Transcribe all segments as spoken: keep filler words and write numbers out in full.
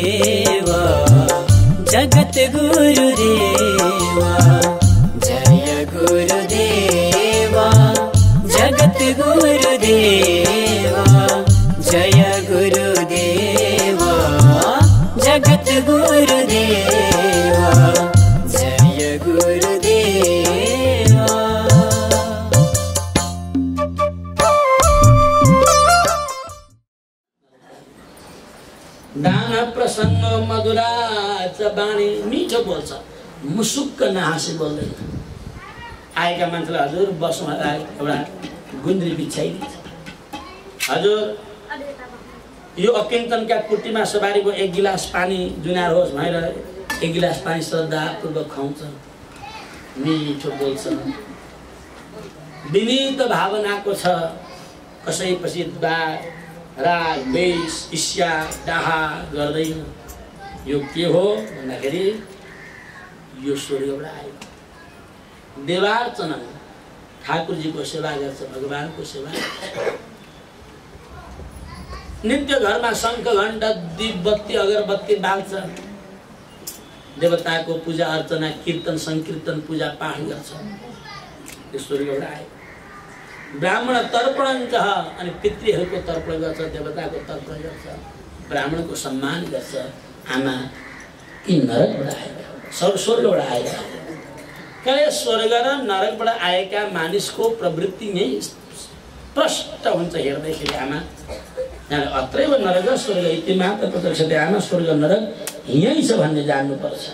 देवा जगत गुरुदेवा जय गुरुदेवा जगत गुरुदेवा जय गुरुदेवा जगत गुरुदेवा जय गुरुदेवा। दान प्रसन्न मधुराच बाणी मिठो बोल्छ, मुसुक्क नहाँसी बोल्दैन। आएका मान्छेलाई हजुर बसमा एउटा गुन्द्री बिछाइदिन्छ। हजुर यो अकिन्तनका कुटीमा सवारीको एक गिलास पानी जुनार होस् भनेर एक गिलास पानी श्रद्धापूर्वक खुवाउँछ, मिठो बोल्छ, विनीत भावनाको छ। कसैपछि राग द्वेष ईर्ष्या डाहा गर्दैन। यो के हो भन्दाखेरि यो स्वर्गबाट आयो। देवार्चना ठाकुरजीको सेवा गर्छ, भगवानको सेवा। नित्य घरमा शङ्ख घण्ट दीप बत्ती अगरबत्ती बाल्छ, देवताको पूजा अर्चना कीर्तन संकीर्तन पूजा पाठ गर्छ। यो स्वर्गबाट आयो। ब्राह्मण तर्पण अनि पितृहरूको तर्पण गर्छ, देवताको तर्पण गर्छ, ब्राह्मणको सम्मान गर्छ। आमा यी नरकबाट आएका स्वर्गबाट आएका। कहिले स्वर्ग र नरकबाट आएका मानिसको प्रवृत्ति नै स्पष्ट हुन्छ हेर्दाखेरि। आमा अत्रैव नरक स्वर्ग इति मात्र प्रत्यक्षते। आमा स्वर्ग नरक यहीँ छ भन्ने जान्नुपर्छ।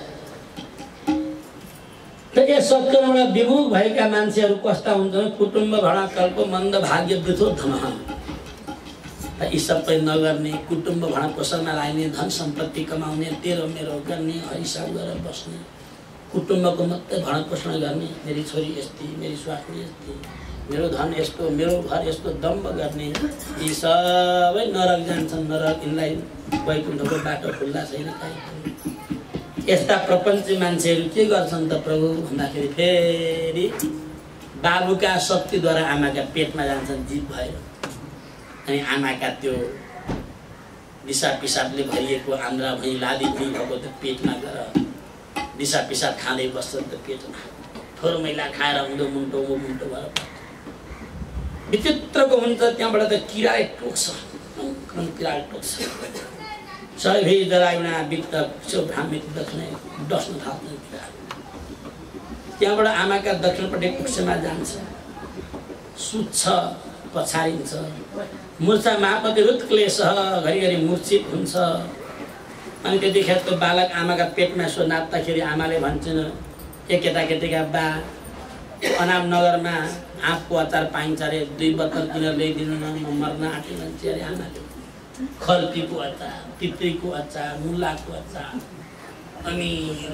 त यस सत्कर्मबाट विमुख भएका मान्छेहरू कस्ता हुन्छन्? कुटुम्ब भडा कल्प मन्द भाग्य वृथो धमह। यी सबै नगर्ने, कुटुम्ब भडा पोषणमा लाग्ने, धन सम्पत्ति कमाउने, तेरो मेरो गर्ने, हिसाब गरेर बस्ने, कुटुम्बको मात्रै भरण पोषण गर्ने, मेरी छोरी यस्ती, मेरी स्वास्नी यस्ती, मेरो धन यस्तो, मेरो घर यस्तो दम्ब गर्ने, यी सबै नरक जान्छन्। नरक यिनलाई वैकुण्ठको बाटो खुल्ला छैन। यस्ता प्रपञ्ची मान्छेहरू के गर्छन् त प्रभु भन्दाखेरि फेरि बाबुका शक्तिद्वारा आमाका पेटमा जान्छन् जीव भएर। अनि आमाका त्यो दिसा पिसाबले भरिएको आन्द्रा भई लादी भई भएको त्यो पेटमा गएर दिसा पिसाब खाँदै बस्छन्। त पेटमा थोर मैला खाएर हुँदो मुन्टो मुन्टो भएर विचित्रको हुन्छ। त्यहाँबाट त किराले टोक्छ, किराले टोक्छ। सबै जरायुना वित्त सो भ्रामित दक्षिण डस्न थाल्छ किरा। त्यहाँबाट आमाका दक्षिणपट्टि कुक्षमा जान्छ, सुत्छ, पछारिन्छ। मूर्छा महापति हृत्क्लेश घरिघरि मूर्छित हुन्छ। अनि त्यतिखेर त्यो बालक आमाका पेटमा सो नाप्दाखेरि आमाले भन्छन्, ए केटाकेटीका बा अनाम नगरमा आँपको अचार पाइन्छ अरे, दुई बोतल किनेर ल्याइदिनु न, म मर्न आँटे मान्छे अरे। आमाले खर्कीको अचार, पितृको अचार, मुलाको अचार। अनि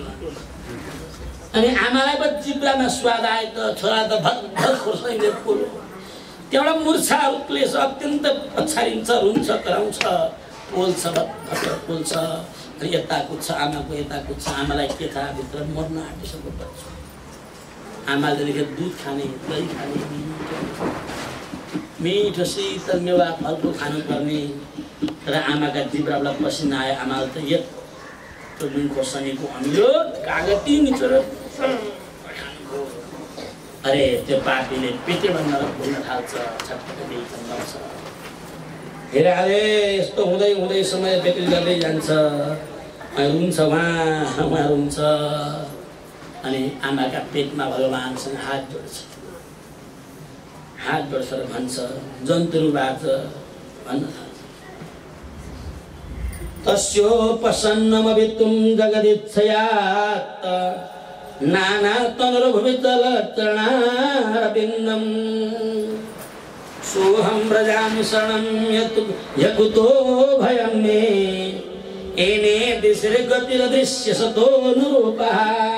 अनि आमालाई पनि जिब्रामा स्वाद आयो त छोरा त भर खोर्साइले पोलो। त्यहाँबाट मूर्छा क्लेश अत्यन्त पछारिन्छ, रुन्छ, कराउँछ, पोल्छ, भत्र पोल्छ। अनि यता कुद्छ, आमाको यता कुद्छ। आमालाई के थाहा भित्र मर्न आँटिसक्यो बच्चा। आमाले देखेर दुध खाने, दही खाने, मिठो शीतल मेवा फलफुल खानुपर्ने। तर आमाका जिब्राबाट पसिना आयो। आमाले त यत्रो जुन खोर्सानीको अमिलो कागती निचोर अरे त्यो पापीले पेटमा नरक भुल्न थाल्छ, छटपटी चम्बाउँछ। हेर अरे यस्तो हुँदै हुँदै समय व्यतीत गर्दै जान्छ। रुन्छ उहाँ उहाँ रुन्छ। अनि आमाका पेटमा भगवानसँग हात जोड्छ, हात जोड्छ र भन्छ, जन्तुबाट भन्न थाल्छ, तस्योपसन्नमवितुं जगदिच्छयात् नाना तनुर्भुवितलचरणारविन्दम् सोऽहं व्रजामि शरणं यकुतो भयं मे एने दिशर्गतिरदृश्य सतोऽनुरूपः।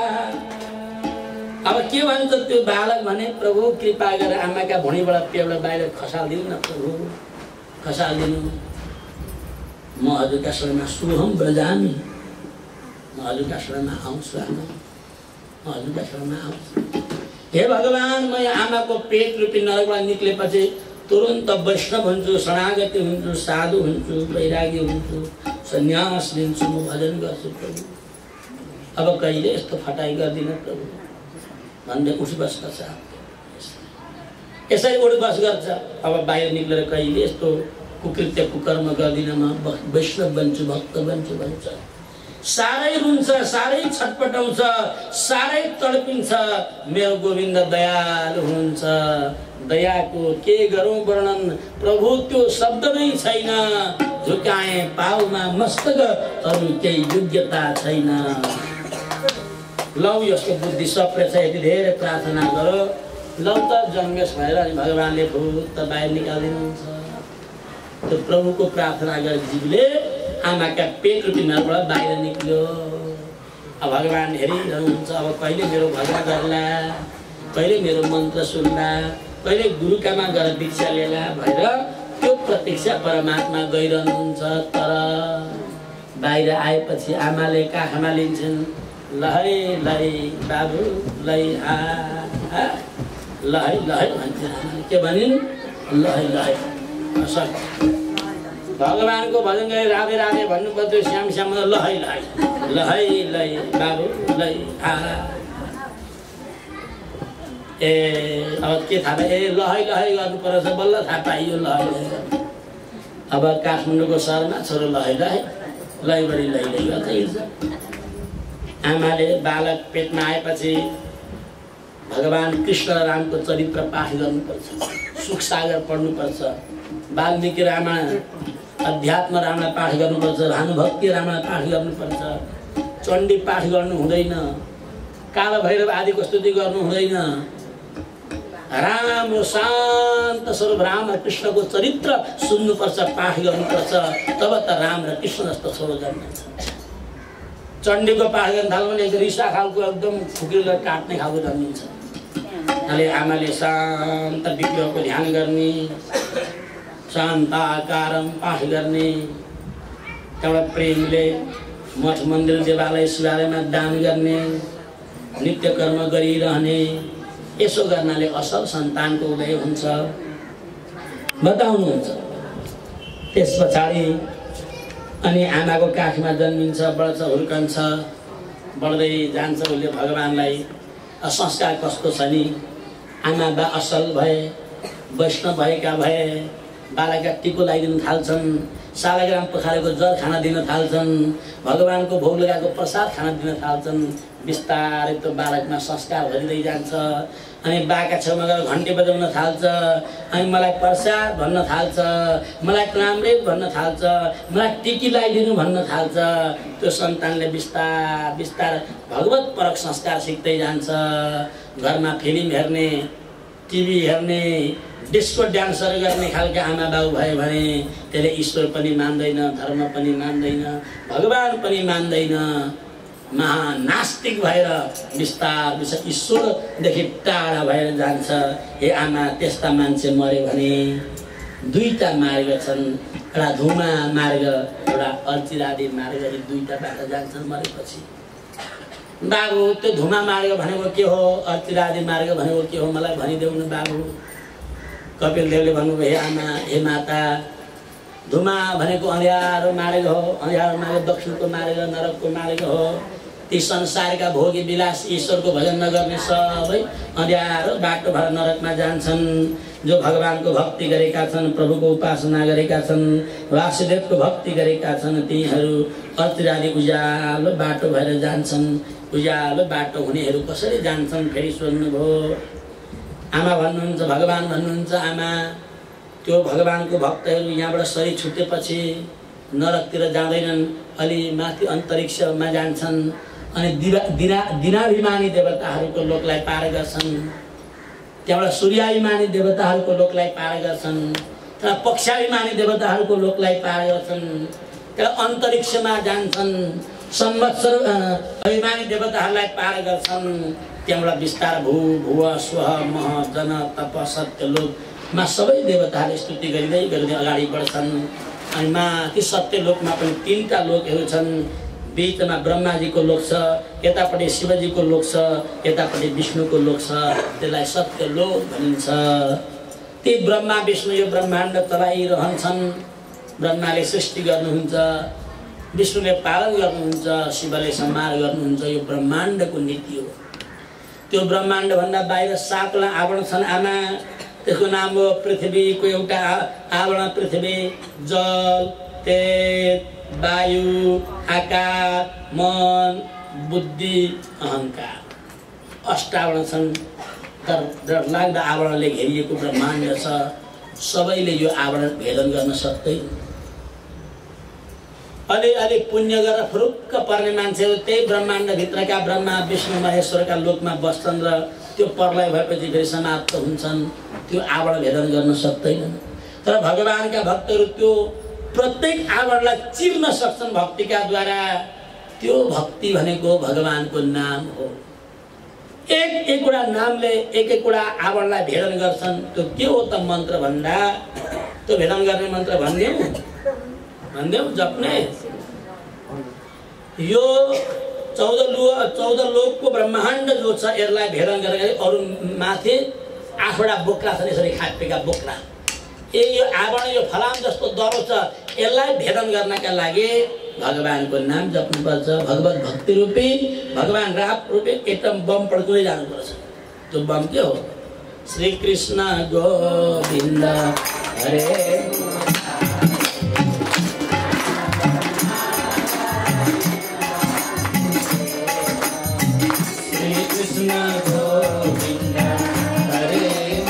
अब के भन्छ त्यो बालक भने, प्रभु कृपा गरेर आमाका भुँडीबाट पेटबाट बाहिर खसालिदिनु न प्रभु, खसालिदिनु। म हजुरका शरणमा सोहम व्रजामि, म हजुरका शरणमा आउँछु, आमा म हजुरका शरणमा आउँछु। हे भगवान, म आमाको पेट रूपी नरकबाट निक्लेपछि तुरन्त वैष्णव हुन्छु, शरणागति हुन्छु, साधु हुन्छु, वैरागी हुन्छु, सन्यास लिन्छु म भजन गर्छु प्रभु, अब कहिले यस्तो फटाइ गर्दिन प्रभु भन्दै उठ बस गर्छ। यसरी उठ बस गर्छ। अब बाहिर निक्लेर कहिले यस्तो कुकृत्य कुकर्म गर्दिन, म वैष्णव बन्छु, भक्त बन्छु भन्छ। साह्रै रुन्छ, साह्रै छटपटाउँछ, साह्रै तडपिन्छ। मेरो गोविन्द दयालु हुनुहुन्छ। दयाको के गरौँ वर्णन प्रभु, त्यो शब्द नै छैन। झुकाए पाउमा मस्तक, अरू केही योग्यता छैन। लौ यसको बुद्धि सप्रेछ, यति धेरै प्रार्थना गरो, लौ त जन्मेस भएर अनि भगवान्ले भूत बाहिर निकालिदिनुहुन्छ। त्यो प्रभुको प्रार्थना गरे जीवले आमाका पेट रूपी नरबाट बाहिर निक्ल्यो। अब भगवान हेरिरहनुहुन्छ, अब कहिले मेरो भजन गर्ला, कहिले मेरो मन्त्र सुन्ला, कहिले गुरुकामा गएर दीक्षा लिएला भएर त्यो प्रतीक्षा परमात्मा गइरहनुहुन्छ। तर बाहिर आएपछि आमाले काखमा लिन्छन्, लहै लहै बाबु लै हा लहै लहै भन्छन्। के भनिन्? लहै लहै। भगवानको भजन गरे राधे राधे भन्नु पर्थ्यो, श्याम श्याम लहै लहै लहै लहै बाबु लै हा। ए अब के थाहा पाए? ए लहै लहै गर्नु पर्छ, बल्ल थाहा पाइयो लहै लहै। अब काठमाडौँको सहरमा छोरो लहै लहै लैबरी लै लै गर्दै हिँड्छ। आमाले बालक पेटमा आएपछि भगवान कृष्ण रामको चरित्र पाठ गर्नुपर्छ, सुख सागर पढ्नुपर्छ, वाल्मीकि रामायण अध्यात्म रामायण पाठ गर्नुपर्छ, भानुभक्ति रामायण पाठ गर्नुपर्छ, चण्डी पाठ गर्नु हुँदैन, काल भैरव आदिको स्तुति गर्नु हुँदैन। राम शान्त स्वरूप राम र कृष्णको चरित्र सुन्नुपर्छ, पाठ गर्नुपर्छ, तब त राम र कृष्ण जस्तो छोरो जन्मिन्छ। चण्डीको पाठ गर्न थाल्यो भने एकदम रिसा खालको एकदम फुकेर काट्ने खालको जन्मिन्छ। अहिले आमाले शान्त विग्रहको ध्यान गर्ने, शान्ताकारम पाठ गर्ने, त्यहाँबाट प्रेमले मठ मन्दिर देवालय शिवालयमा दान गर्ने, नित्य कर्म गरिरहने, यसो गर्नाले असल सन्तानको उदय हुन्छ बताउनुहुन्छ। त्यस पछाडि अनि आमाको काखमा जन्मिन्छ, बढ्छ, हुर्कन्छ, बढ्दै जान्छ। उसले भगवान्लाई संस्कार कस्तो छ नि, आमा बा असल भए, वैष्णव भएका भए, बालकका टिको लगाइदिन थाल्छन्, सालग्राम पखालेको जल खाना दिन थाल्छन्, भगवानको भोग लगाएको प्रसाद खाना दिन थाल्छन्। बिस्तारै त्यो बालकमा संस्कार भरिँदै जान्छ। अनि बाका छेउमा गएर घन्टी बजाउन थाल्छ, अनि मलाई प्रसाद भन्न थाल्छ, मलाई राम्रै भन्न थाल्छ, मलाई टिकी लगाइदिनु भन्न थाल्छ। त्यो सन्तानले बिस्तार बिस्तार भगवत परक संस्कार सिक्दै जान्छ। घरमा फिल्म हेर्ने, टिभी हेर्ने, डिस्को डान्सहरू गर्ने खालका आमा बाउ भयो भने त्यसले ईश्वर पनि मान्दैन, धर्म पनि मान्दैन, भगवान पनि मान्दैन, महानास्तिक भएर बिस्तार बिस्तार ईश्वरदेखि टाढा भएर जान्छ। हे आमा, त्यस्ता मान्छे मर्यो भने दुईटा मार्ग छन्, एउटा धुमा मार्ग, एउटा अर्चिरादी मार्ग, यी दुईटा बाटो जान्छन् मरेपछि। बाबु, त्यो धुमा मार्ग भनेको के हो, अर्चिरादी मार्ग भनेको के हो, मलाई भनिदेऊ न बाबु। कपिल देवले भन्नुभयो, हे आमा, हे माता, धुमा भनेको अँध्यारो मार्ग हो, अँध्यारो मार्ग दक्षिणको मार्ग, नरकको मार्ग हो। ती संसारका भोगी विलास ईश्वरको भजन नगर्ने सबै अँध्यारो बाटो भएर नरकमा जान्छन्। जो भगवानको भक्ति गरेका छन्, प्रभुको उपासना गरेका छन्, वासुदेवको भक्ति गरेका छन्, तिनीहरू अर्चिरादी उज्यालो बाटो भएर जान्छन्। उज्यालो बाटो हुनेहरू कसरी जान्छन् फेरि सोध्नुभयो। आमा भन्नुहुन्छ, भगवान भन्नुहुन्छ, आमा त्यो भगवानको भक्तहरू यहाँबाट शरीर छुटेपछि नरकतिर जाँदैनन्, अलि माथि अन्तरिक्षमा जान्छन्। अनि दिवा दिना दिनाभिमानी देवताहरूको लोकलाई पार गर्छन्, त्यहाँबाट सूर्याभिमानी देवताहरूको लोकलाई पार गर्छन्, त्यहाँ पक्षाभिमानी देवताहरूको लोकलाई पार गर्छन्, त्यहाँ अन्तरिक्षमा जान्छन्, संवत्सर अभिमानी देवताहरूलाई पार गर्छन्। त्यहाँबाट बिस्तार भू भुव स्वह मह जन तप सत्य लोकमा सबै देवताहरूले स्तुति गरिँदै गरिँदै अगाडि बढ्छन्। अनि माथि सत्य लोकमा पनि तिनवटा लोकहरू छन्। बीचमा ब्रह्माजीको लोक छ, यतापट्टि शिवजीको लोक छ, यतापट्टि विष्णुको लोक छ, त्यसलाई सत्य लोक भनिन्छ। ती ब्रह्मा विष्णु यो ब्रह्माण्ड चलाइरहन्छन्। ब्रह्माले सृष्टि गर्नुहुन्छ, विष्णुले पालन गर्नुहुन्छ, शिवले संहार गर्नुहुन्छ। यो ब्रह्माण्डको नीति हो। त्यो ब्रह्माण्डभन्दा बाहिर सातवटा आवरण छन् आमा। त्यसको नाम हो पृथ्वीको एउटा आवरण पृथ्वी, जल, तेज, वायु, आकाश, मन, बुद्धि, अहंकार। अष्टावरण छन्। डरलाग्दो आवरणले घेरिएको ब्रह्माण्ड छ। सबैले यो आवरण भेदन गर्न सक्दैन। अलि अलि पुण्य गरेर फुरुक्क पर्ने मान्छेहरू त्यही ब्रह्माण्डभित्रका ब्रह्मा विष्णु महेश्वरका लोकमा बस्छन् र त्यो प्रलय भएपछि फेरि समाप्त हुन्छन्। त्यो आवरण भेदन गर्न सक्दैनन्। तर भगवानका भक्तहरू त्यो प्रत्येक आवरणलाई चिर्न सक्छन् भक्तिका द्वारा। त्यो भक्ति भनेको भगवानको नाम हो। एक एकवटा नामले एक एकवटा आवरणलाई भेदन गर्छन्। त्यो के हो त मन्त्र भन्दा? त्यो भेदन गर्ने मन्त्र भन्देऊ भन्देऊ जप्ने। यो चौध लु चौध लोकको ब्रह्माण्ड जो छ यसलाई भेदन गरेर अरू माथि आठवटा बोक्रा छन् यसरी खापेका बोक्रा। ए यो आवरण यो फलाम जस्तो दरो छ यसलाई भेदन गर्नका लागि भगवानको नाम जप्नुपर्छ। भगवत भक्ति रूपी भगवान राम रूपी एटम बम पड्काउँदै जानुपर्छ। त्यो बम के हो? श्री कृष्ण गोविन्द हरे श्री कृष्ण गोविन्द हरे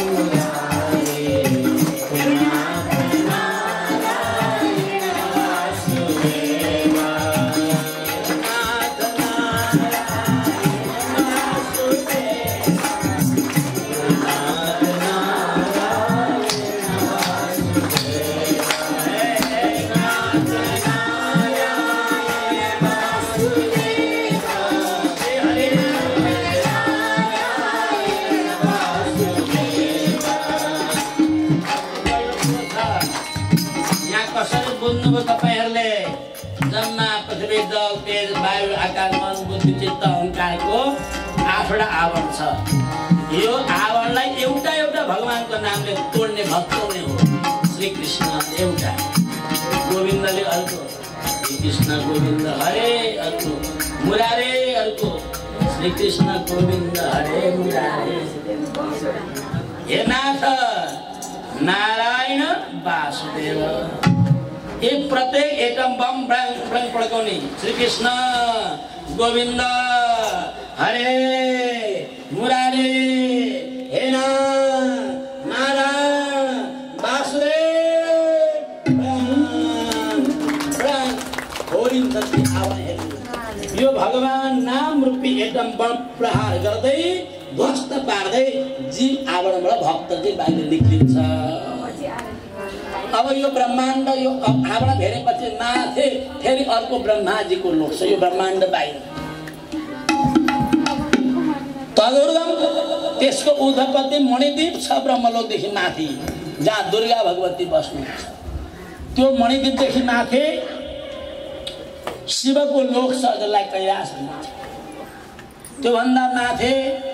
तपाईहरुले जन्मा पृथ्वी जल तेज वायु आकाश मन बुद्धि चित्त अहंकारको आठवटा आवरण छ। यो आवरणलाई एउटा एउटा भगवानको नामले तोड्ने भक्त नै हो। श्री कृष्ण एउटा, गोविन्दले अर्को, श्री कृष्ण गोविन्द हरे अर्को, मुरारे अर्को, श्री कृष्ण गोविन्द हरे मुरारे। हे नाथ नारायण वासुदेव। एक प्रत्येक एटम बम ब्रङ ब्रङ पड्काउने श्री कृष्ण गोविन्द हरे मुरारे हे नारायण वासुदेव यो भगवान नाम रूपी एटम बम प्रहार गर्दै ध्वस्त पार्दै जीव आवरणबाट भक्त चाहिँ बाहिर निक्लिन्छ। अब यो ब्रह्माण्ड यो आवरण घेरेपछि माथि फेरि अर्को ब्रह्माजीको लोक छ। यो ब्रह्माण्ड बाहिर तदुर्गम त्यसको उद्धपति मणिद्वीप छ ब्रह्मलोकदेखि माथि जहाँ दुर्गा भगवती बस्नुहुन्छ। त्यो मणिद्वीपदेखि माथि शिवको लोक छ जसलाई कैलाश भनिन्छ। त्यो भन्दा माथि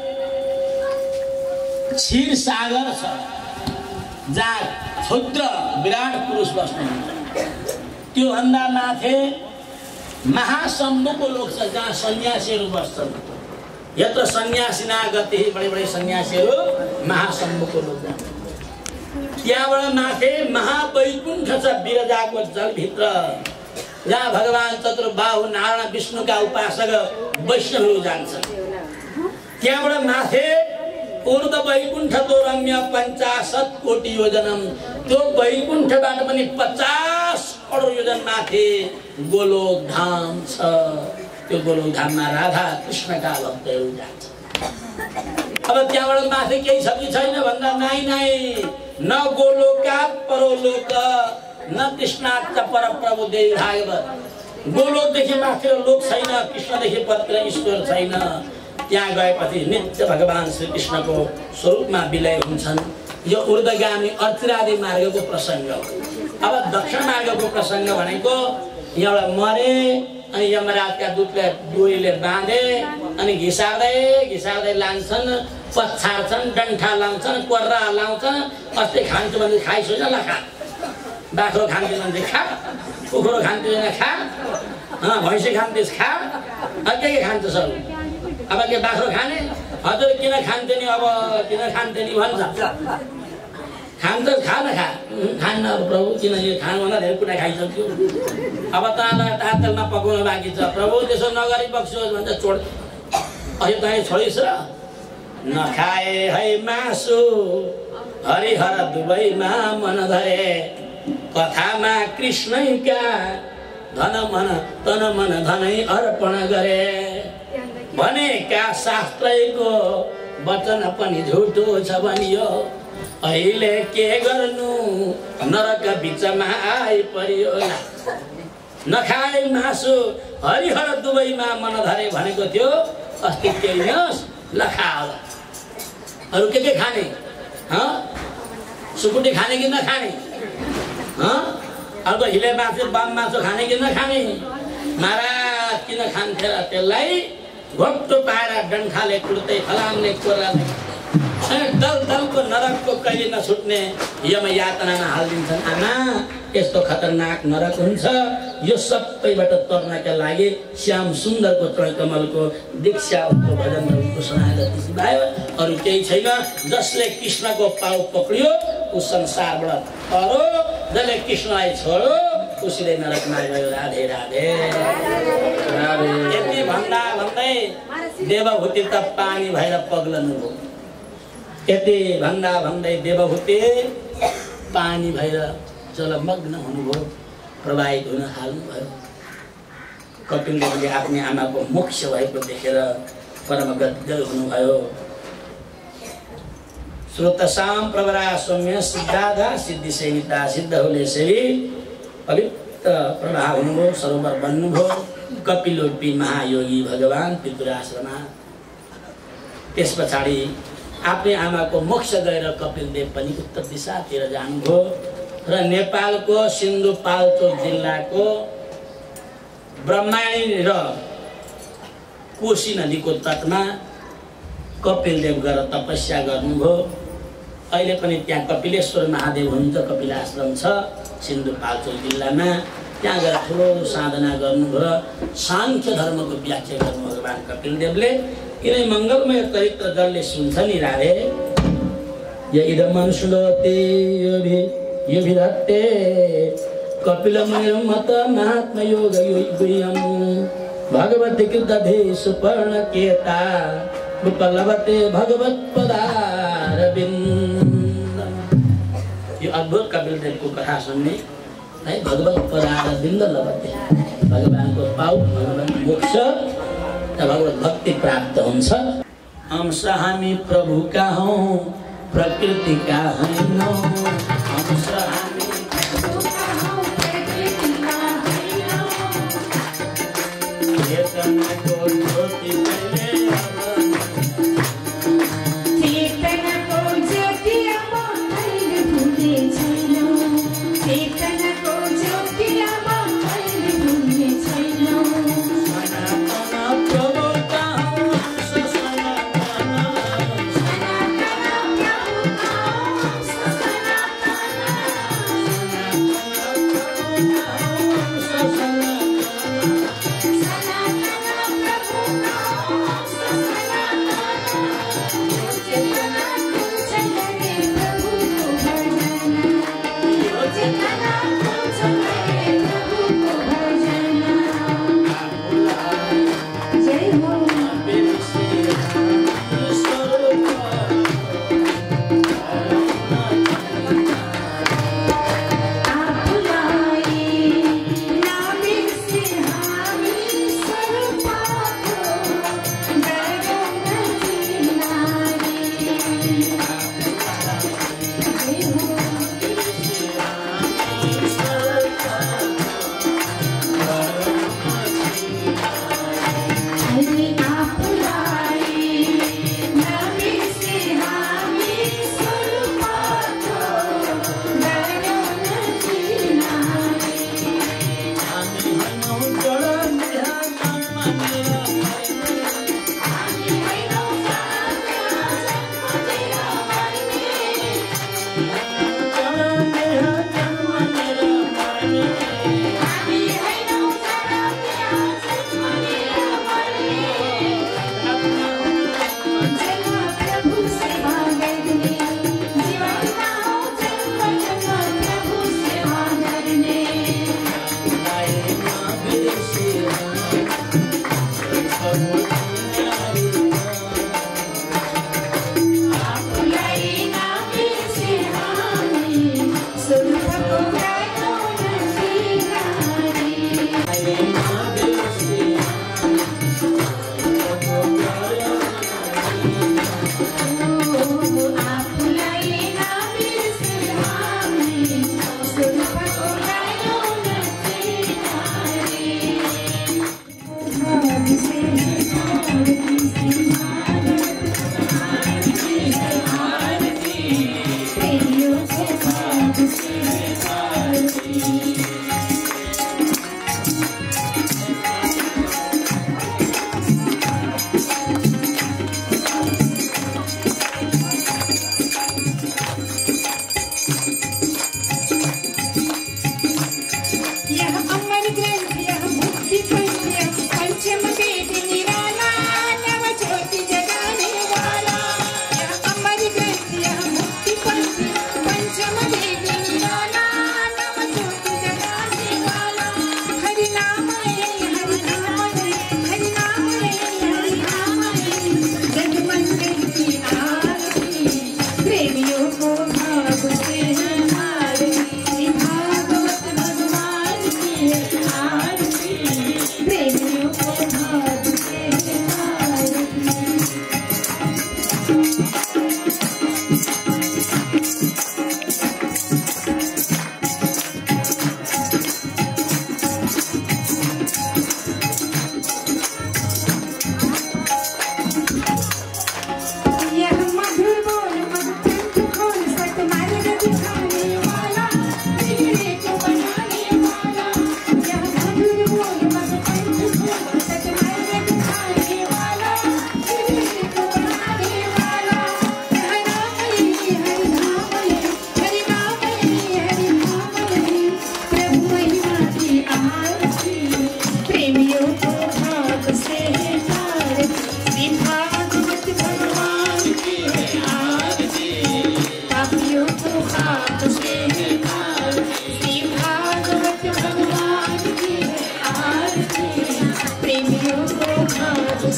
क्षीर सागर छ जहाँ क्षुद्र विराट पुरुष बस्नुहुन्छ। त्यो भन्दा माथि महाशम्भुको लोक छ जहाँ सन्यासीहरू बस्छन्। यत्र सन्यासिना गति बडे बडे सन्यासीहरू महाशम्भुको लोक जान्छ। त्यहाँबाट माथि महावैकुण्ठ छ विरजाको जलभित्र जहाँ भगवान चतुर्बाहु नारायण विष्णुका उपासक वैष्णवहरू जान्छन्। त्यहाँबाट माथि ऊर्ध वैकुण्ठ तो रम्य पञ्चाशत कोटी योजनम। त्यो वैकुण्ठबाट पनि पचास करोड योजन माथि गोलोक धाम छ। त्यो गोलोक धाममा राधा कृष्णका भक्तहरू जान्छ। अब त्यहाँबाट माथि केही छ कि छैन भन्दा नाइ नाइ न गोलोकात परलोक न कृष्णात् पर प्रभु देवी भागवत। गोलोकदेखि माथि लोक छैन, कृष्णदेखि पर ईश्वर छैन। त्यहाँ गएपछि नित्य भगवान श्री कृष्णको स्वरूपमा विलय हुन्छन्। यो ऊर्ध्वगामी अर्चिरादि मार्गको प्रसङ्ग हो। अब दक्षिण मार्गको प्रसङ्ग भनेको यहाँबाट मरे अनि यमराजका दूतले डोरीले बाँधे अनि घिसार्दै घिसार्दै लान्छन्, पछार्छन्, डन्ठा लाउँछन्, कोर्रा लाउँछन्। अस्ति खान्छु भने खाइसो न खा, बाख्रो खान्छु भने खा, कुखुरो खान्छु भने खा, अँ भैँसी खान्थेस् खा अब के के खान्छस् अरू अब के बाख्रो खाने हजुर किन खान्थ्यो नि अब किन खान्थ्यो नि भन्छ खान्छस् खा न खा खान्न अब प्रभु किन यो खानुभन्दा धेरै कुरा खाइसक्यो अब तँलाई तार तेलमा पकाउनु बाँकी छ प्रभु त्यसो नगरी बक्सियोस् भन्छ छोड अहिले तैँले छोडिस् र नखाए है मासु हरिहर दुवैमा मन धरे कथामा कृष्णैका धन मन तन मन धनै अर्पण गरे भनेका शास्त्रैको वचन पनि झुटो छ भनियो अहिले के गर्नु नरक बिचमा आइपरियो नखाए मासु हरिहर दुवैमा मन धरे भनेको थियो अस्ति के लिनुहोस् लखा अरू के के खाने सुकुटी खाने कि नखाने अब हिले मासु बाम मासु खाने कि नखाने महाराज किन खान्थे र त्यसलाई घोप्टो पाएर डन्ठाले कुर्दै फलामले कोराले दल दलको नरकको कहिले नछुट्ने यम यातनामा हालिदिन्छन् आमा यस्तो खतरनाक नरक हुन्छ यो सबैबाट तर्नका लागि श्याम सुन्दरको चरणकमलको दीक्षाको भजनहरूको सुनाएर त्यसै भयो अरू केही छैन जसले कृष्णको पाउ पक्रियो ऊ संसारबाट तरो जसले कृष्णलाई छोड्यो उसले नरकमा गयो राधे राधे यति भन्दा भन्दै देवभूति त पानी भएर पग्लनु हो यति भन्दा भन्दै देवभूति पानी भएर जलमग्न हुनुभयो प्रवाहित हुन थाल्नुभयो कपिल देवले आफ्नो आमाको मोक्ष भएको देखेर परम गद्गद हुनुभयो श्रोतसाम प्रवरा सौम्य सिद्धाधा सिद्धि सेविता सिद्ध हुले सेवी पवित्र प्रभाव हुनुभयो सरोवर बन्नुभयो कपिलोपी महायोगी भगवान पितुराश्रमा त्यस पछाडि आफ्नै आमाको मोक्ष गएर कपिलदेव पनि उत्तर दिशातिर जानुभयो र नेपालको सिन्धुपाल्चोक जिल्लाको ब्रह्माणी र कोशी नदीको तटमा कपिलदेव गएर तपस्या गर्नुभयो अहिले पनि त्यहाँ कपिलेश्वर महादेव हुनुहुन्छ कपिल आश्रम छ सिन्धुपाल्चोक जिल्लामा त्यहाँ गएर ठुलो साधना गर्नुभयो साङ्ख्य धर्मको व्याख्या गर्नु भगवान कपिलदेवले यिनै मङ्गलमय चरित्र जसले सुन्छ नि राधे य इदमनुश्लोते योभिधत्ते कपिलमुनिर्मत महात्मयोगयुगुह्यं भगवती कृतधेषु पर्णकेता उपलभते भगवत्पदारविन्दम्। यो अद्भुत कपिलदेवको कथा सुन्ने है भगवत्पदारविन्द लभते भगवानको पाउ भगवान मोक्ष भगवत भक्ति प्राप्त हुन्छ। हम हामी प्रभुका हौं प्रकृति का हैनौं हम हामी प्रभुका हौं प्रकृति का हैनौं चेतना को ज्योति पहले चेतना को ज्योति अब पहले भूले छैनौं चेतना को ज्योति अब पहले भूले छैनौं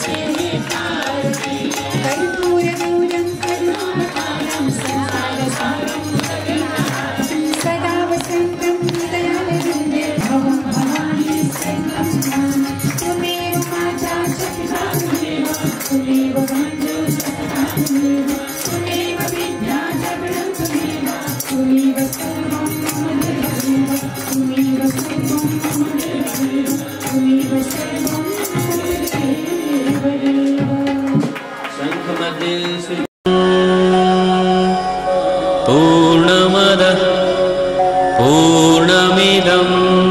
कर्पूरगौरं करुणावतारं संसारसारं सदा वसन्तं दयालुर्निर्भवं भवानी सर्वं त्वमेव माता च पिता त्वमेव त्वमेव बन्धुः सखा त्वमेव त्वमेव विद्या च गुणं त्वमेव त्वमेव सर्वं मम देवदेव त्वमेव सर्वं मम देवदेव त्वमेव सर्वं मम देवदेव। पूर्णमदः पूर्णमिदं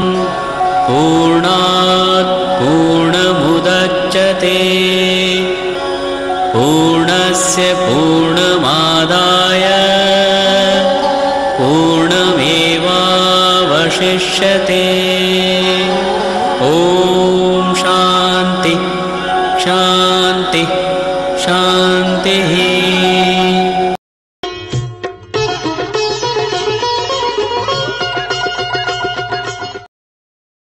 पूर्णात् पूर्णमुदच्यते पूर्णस्य पूर्णमादाय पूर्णमेवावशिष्यते। ॐ शान्ति शान्ति शान्तिः।